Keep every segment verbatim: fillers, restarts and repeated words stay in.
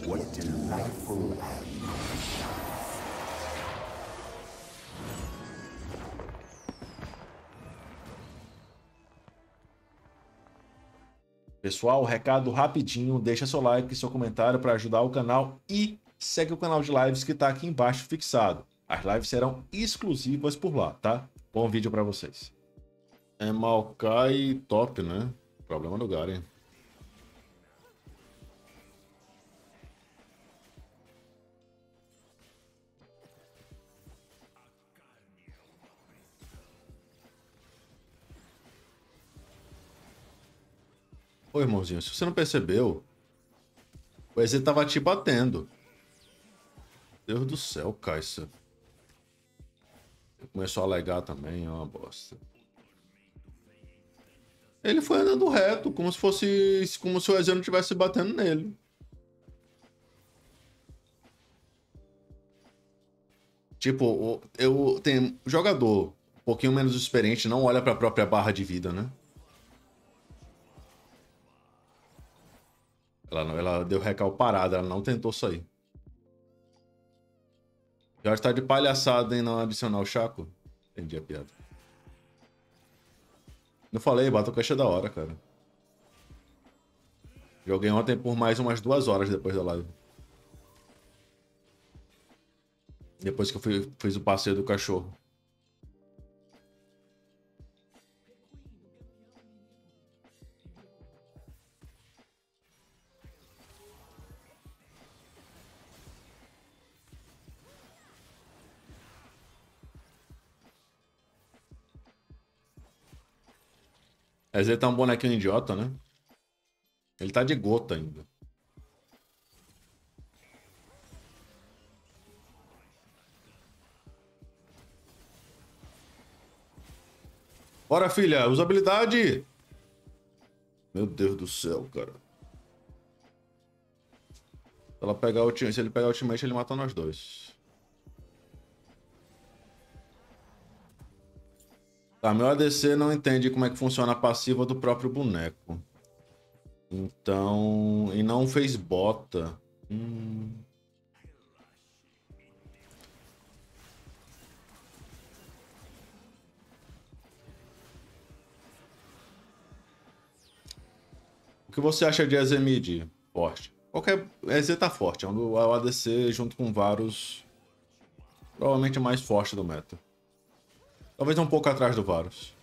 What delightful animals. Pessoal, recado rapidinho, deixa seu like e seu comentário para ajudar o canal e segue o canal de lives que está aqui embaixo fixado. As lives serão exclusivas por lá, tá? Bom vídeo para vocês. É Maokai top, né? Problema do Garen. Ô, irmãozinho, se você não percebeu, o E Z tava te batendo. Deus do céu, Kai'Sa. Começou a alegar também, é uma bosta. Ele foi andando reto, como se fosse... como se o E Z não estivesse batendo nele. Tipo, eu tenho jogador um pouquinho menos experiente, não olha pra própria barra de vida, né? Ela, não, ela deu recal parada, ela não tentou sair. Já está de palhaçada em não adicionar o Chaco? Entendi a piada. Não falei, Battle Quest é da hora, cara. Joguei ontem por mais umas duas horas depois da live. Depois que eu fui, fiz o passeio do cachorro. Mas ele tá um bonequinho idiota, né? Ele tá de gota ainda. Bora, filha! Usabilidade! Meu Deus do céu, cara. Se, ela pegar o, se ele pegar o ultimate, ele mata nós dois. Tá, meu A D C não entende como é que funciona a passiva do próprio boneco. Então... E não fez bota. Hum... O que você acha de E Z mid? Forte. Qualquer... E Z tá forte. É um do A D C junto com Varus. Provavelmente mais forte do meta. Talvez um pouco atrás do Varus.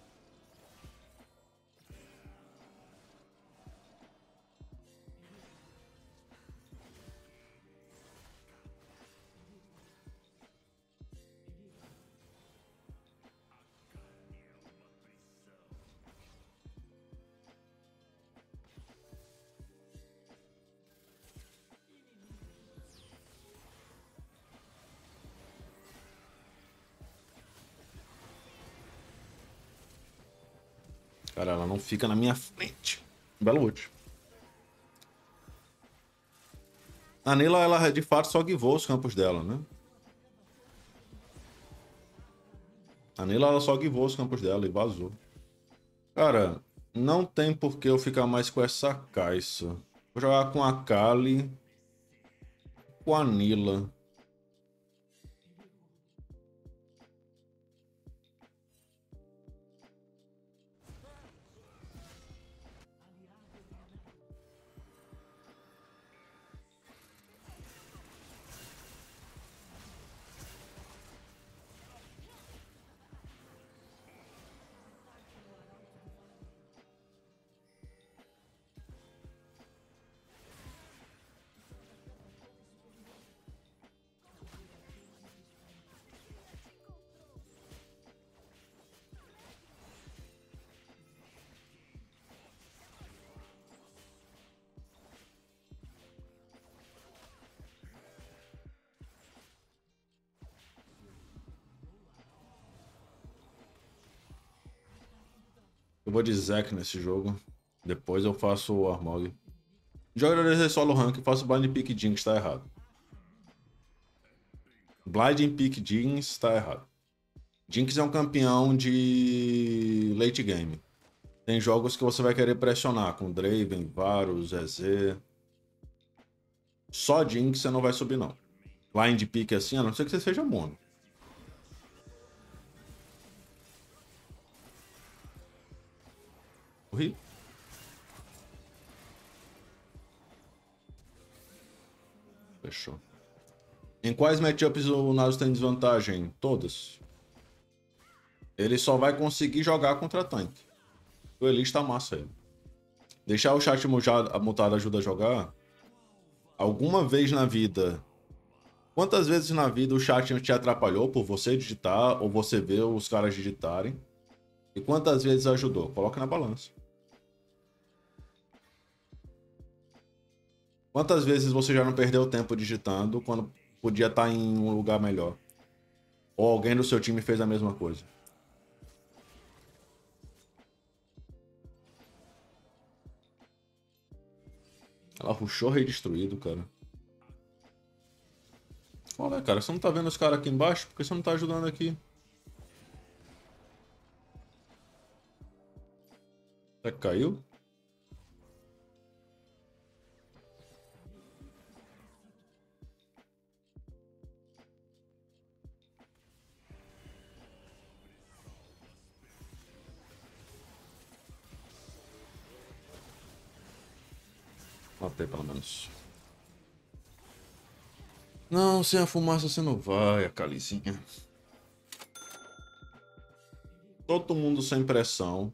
Cara, ela não fica na minha frente. Belo ult. A Nila, ela de fato só guivou os campos dela, né? A Nila, ela só guivou os campos dela e vazou. Cara, não tem por que eu ficar mais com essa Kai'Sa. Vou jogar com a Kali. Com a Nila. Eu vou de Zac nesse jogo. Depois eu faço o Armog. Jogador de solo rank, faço blind pick Jinx, tá errado. Blind pick Jinx, tá errado. Jinx é um campeão de late game. Tem jogos que você vai querer pressionar com Draven, Varus, E Z. Só Jinx você não vai subir, não. Line de pique assim, a não ser que você seja mono. Corri. Fechou. Em quais matchups o Nasus tem desvantagem? Todas. Ele só vai conseguir jogar contra tanque. O Elise tá massa aí. Deixar o chat mutado ajuda a jogar? Alguma vez na vida... Quantas vezes na vida o chat te atrapalhou por você digitar ou você ver os caras digitarem? E quantas vezes ajudou? Coloca na balança. Quantas vezes você já não perdeu tempo digitando quando podia estar em um lugar melhor? Ou alguém do seu time fez a mesma coisa? Ela rushou rei destruído, cara. Olha, cara, você não tá vendo os caras aqui embaixo? Por que você não tá ajudando aqui? Será que caiu? Matei, pelo menos. Não, sem a fumaça você não vai, a Calicinha. Todo mundo sem pressão.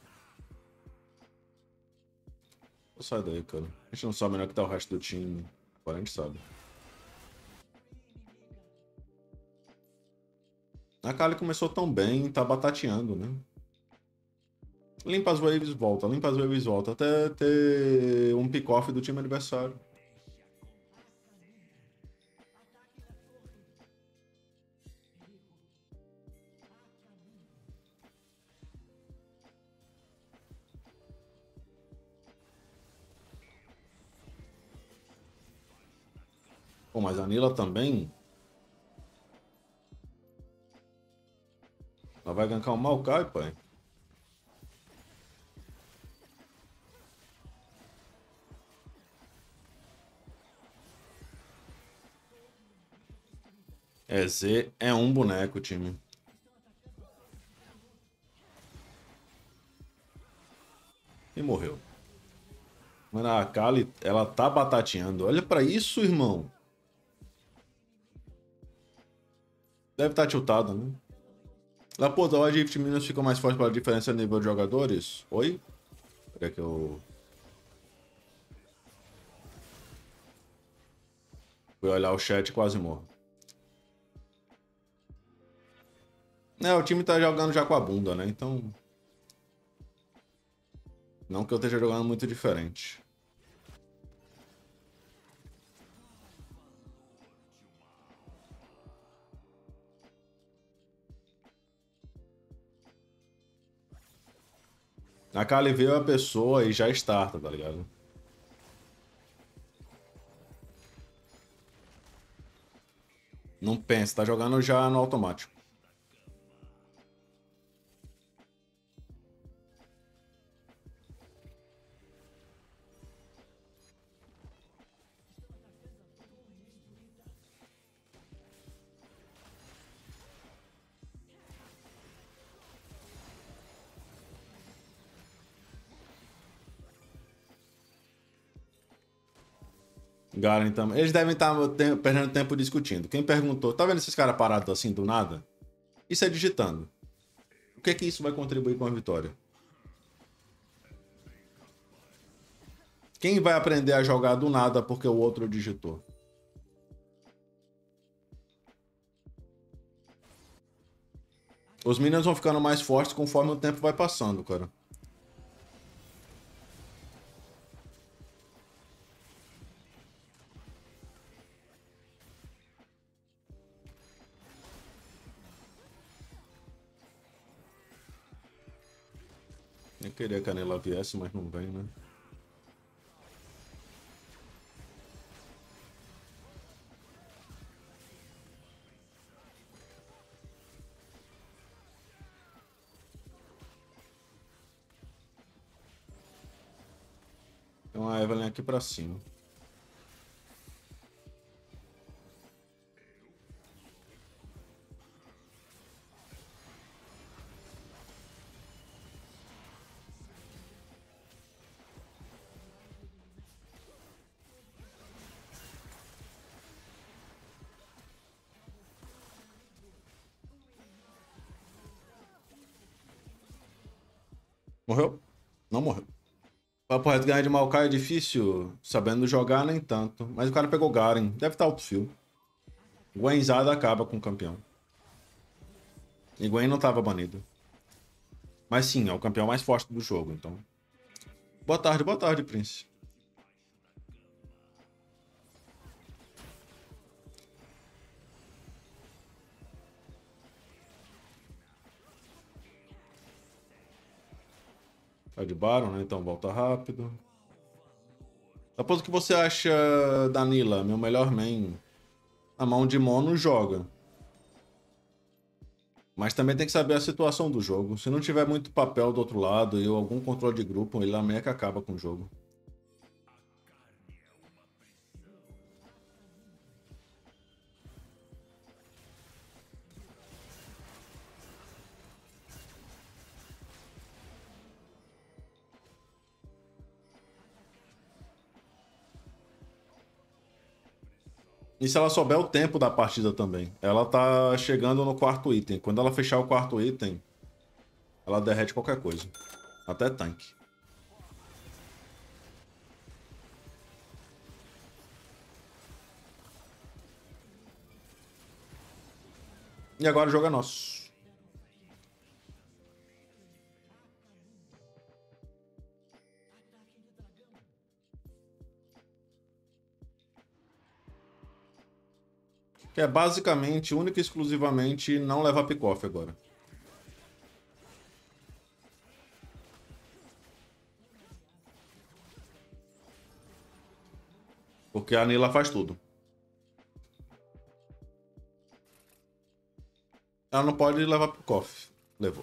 Sai daí, cara. A gente não sabe melhor que tá o resto do time. Agora a gente sabe. A Kali começou tão bem, tá batateando, né? Limpa as waves, volta. Limpa as waves, volta. Até ter um pick-off do time adversário. Pô, mas a Nila também... Ela vai gankar um Maokai, pai. É, Z é um boneco, time. E morreu. Mano, a Kali, ela tá batateando. Olha pra isso, irmão. Deve estar tá tiltada, né? Lá, pô, a Rift Minas fica mais forte pela diferença de nível de jogadores? Oi? Peraí que eu... Fui olhar o chat e quase morro. É, o time tá jogando já com a bunda, né? Então... Não que eu esteja jogando muito diferente. A Kali veio a pessoa e já starta, tá ligado? Não pensa, tá jogando já no automático. Garen também. Eles devem estar perdendo tempo discutindo. Quem perguntou, tá vendo esses caras parados assim do nada? Isso é digitando. O que é que isso vai contribuir com a vitória? Quem vai aprender a jogar do nada porque o outro digitou? Os minions vão ficando mais fortes conforme o tempo vai passando, cara. Eu queria que a Nela viesse, mas não vem, né? Tem uma Evelyn aqui pra cima. Morreu? Não morreu. Papo reto, ganhar de Maokai é difícil, sabendo jogar nem tanto. Mas o cara pegou Garen, deve estar autofill. Gwenzada acaba com o campeão. E Gwen não estava banido. Mas sim, é o campeão mais forte do jogo, então. Boa tarde, boa tarde, Prince. Tá de Baron, né? Então volta rápido. Depois, o que você acha da Nila, meu melhor main? A mão de mono joga. Mas também tem que saber a situação do jogo. Se não tiver muito papel do outro lado e algum controle de grupo, ele meio que acaba com o jogo. E se ela souber o tempo da partida também. Ela tá chegando no quarto item. Quando ela fechar o quarto item, ela derrete qualquer coisa. Até tanque. E agora o jogo é nosso. Que é basicamente, única e exclusivamente, não levar pick-off agora. Porque a Nila faz tudo. Ela não pode levar pick-off. Levou.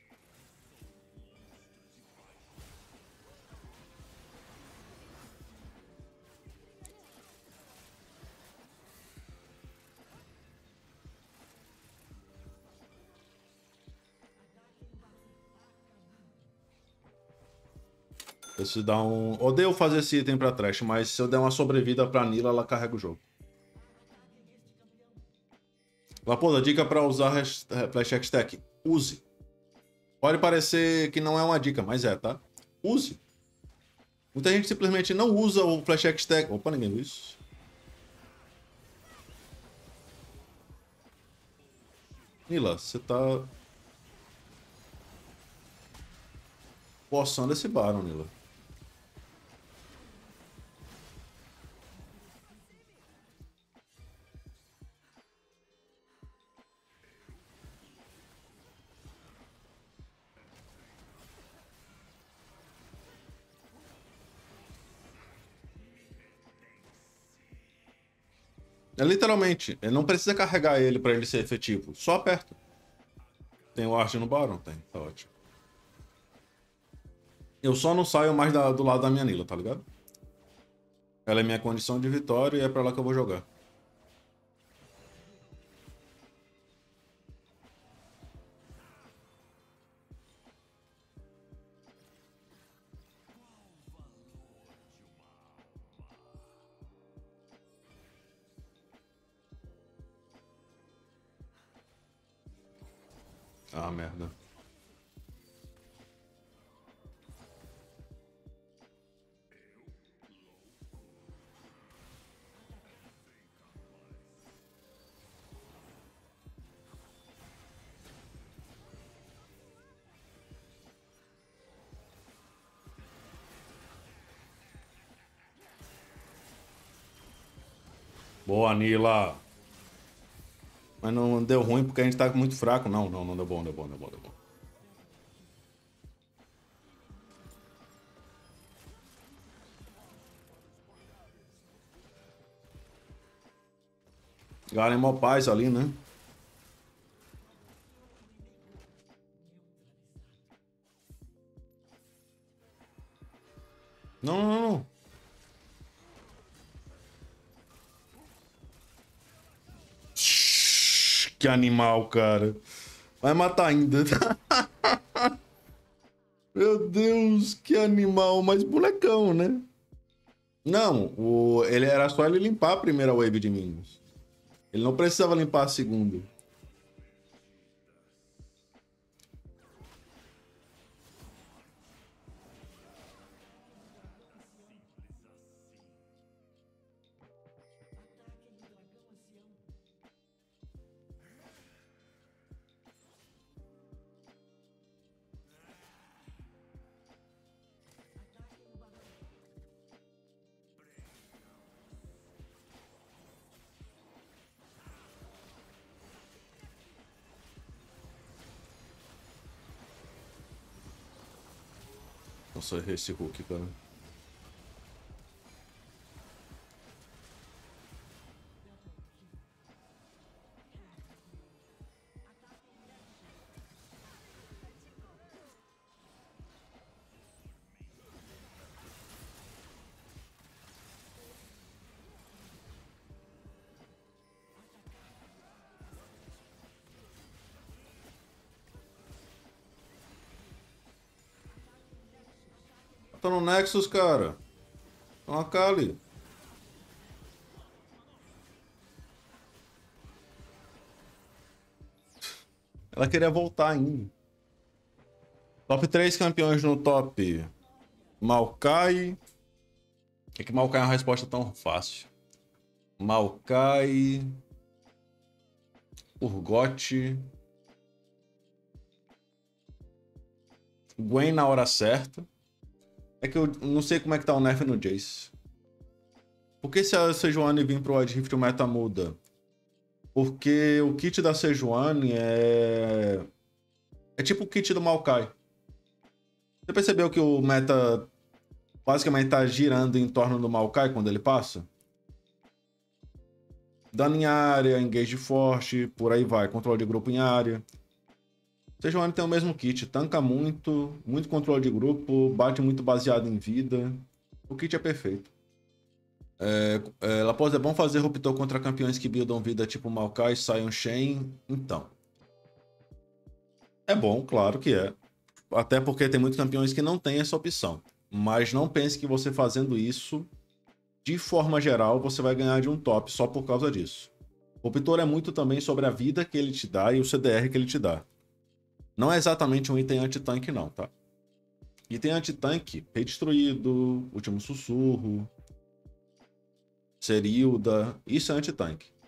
Preciso dar um... Odeio fazer esse item pra trash, mas se eu der uma sobrevida pra Nila, ela carrega o jogo. Lapoda, dica pra usar Flash Stack. Use. Pode parecer que não é uma dica, mas é, tá? Use. Muita gente simplesmente não usa o Flash Stack. Opa, ninguém viu isso. Nila, você tá... forçando esse Baron, Nila. É literalmente, ele não precisa carregar ele pra ele ser efetivo. Só aperta. Tem o Arte no Baron? Tem, tá ótimo. Eu só não saio mais da, do lado da minha Nila, tá ligado? Ela é minha condição de vitória e é pra lá que eu vou jogar. Ah, merda. Boa, Nila. Mas não deu ruim porque a gente tá muito fraco. Não, não, não deu bom, deu bom, deu bom, deu bom. Garen mó paz ali, né? Não, não, não. Shhh, que animal, cara. Vai matar ainda. Meu Deus, que animal. Mas bonecão, né? Não, o... ele era só ele limpar a primeira wave de minions. Ele não precisava limpar a segunda. Nossa, errei esse Hulk, cara. Tá no Nexus, cara. Tá na Kali. Ela queria voltar ainda. Top três campeões no top. Maokai. É que Maokai é uma resposta tão fácil. Maokai. Urgot. Gwen na hora certa. É que eu não sei como é que tá o nerf no Jace. Por que se a Sejuani vir pro Wild Rift o meta muda? Porque o kit da Sejuani é... É tipo o kit do Maokai. Você percebeu que o meta basicamente tá girando em torno do Maokai quando ele passa? Dano em área, engage forte, por aí vai. Controle de grupo em área. Sejuani tem o mesmo kit, tanca muito, muito controle de grupo, bate muito baseado em vida. O kit é perfeito. É, é, Lapós, é bom fazer ruptor contra campeões que buildam vida tipo Maokai, Sion, Shen. Então. É bom, claro que é. Até porque tem muitos campeões que não têm essa opção. Mas não pense que você fazendo isso, de forma geral, você vai ganhar de um top só por causa disso. O ruptor é muito também sobre a vida que ele te dá e o C D R que ele te dá. Não é exatamente um item anti-tank não, tá? Item anti-tank, Rei Destruído, Último Sussurro, Serilda, isso é anti-tank.